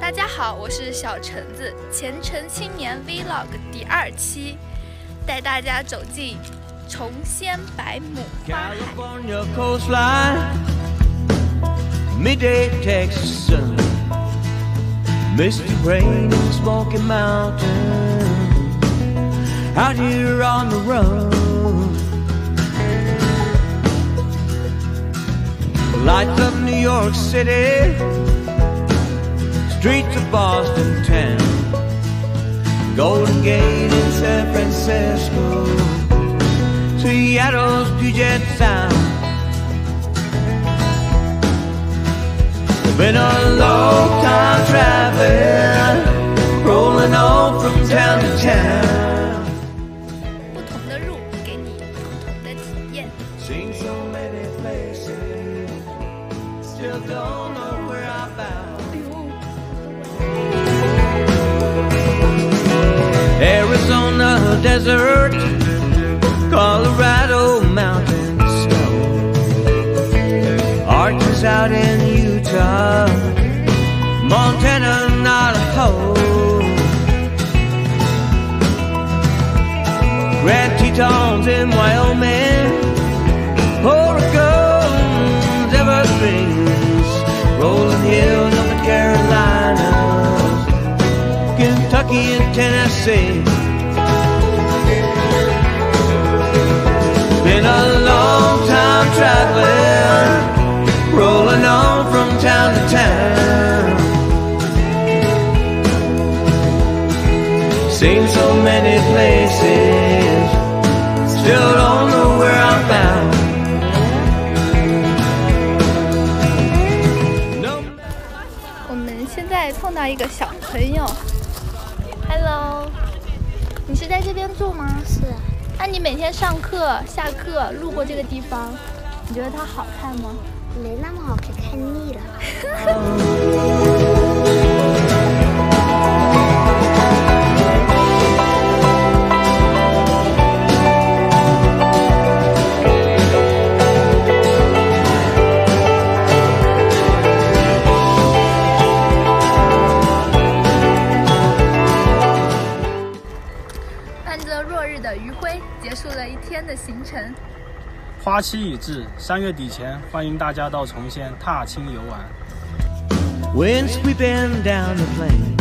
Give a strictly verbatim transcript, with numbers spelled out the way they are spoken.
大家好，我是小橙子，前程青年 Vlog 第二期，带大家走进崇仙百亩花海。 Midday Texas sun, misty rain and smoky mountain. Out here on the road, lights of New York City, streets of Boston town, Golden Gate in San Francisco, Seattle's Puget Sound. Been a long time traveling, rolling on from town to town. 不同的路给你不同的体验。 Seen so many places, still don't know where I found. Arizona desert, Colorado mountain snow, Arches out in Utah, Montana, Idaho, Grand Tetons in Wyoming, Oregon's Evergreens, Rolling Hills up in Carolinas, Kentucky and Tennessee. Been a long time traveling, rolling on from town to town. Seen so many places, still don't know where I'm bound. No. 我们现在碰到一个小朋友 ，Hello， 你是在这边住吗？ 是。 那你每天上课、下课路过这个地方，你觉得它好看吗？ 没那么好看，看腻了。伴着落日的余晖，结束了一天的行程。 花期已至，三月底前，欢迎大家到崇仙踏青游玩。 Wind sweeping down the plain,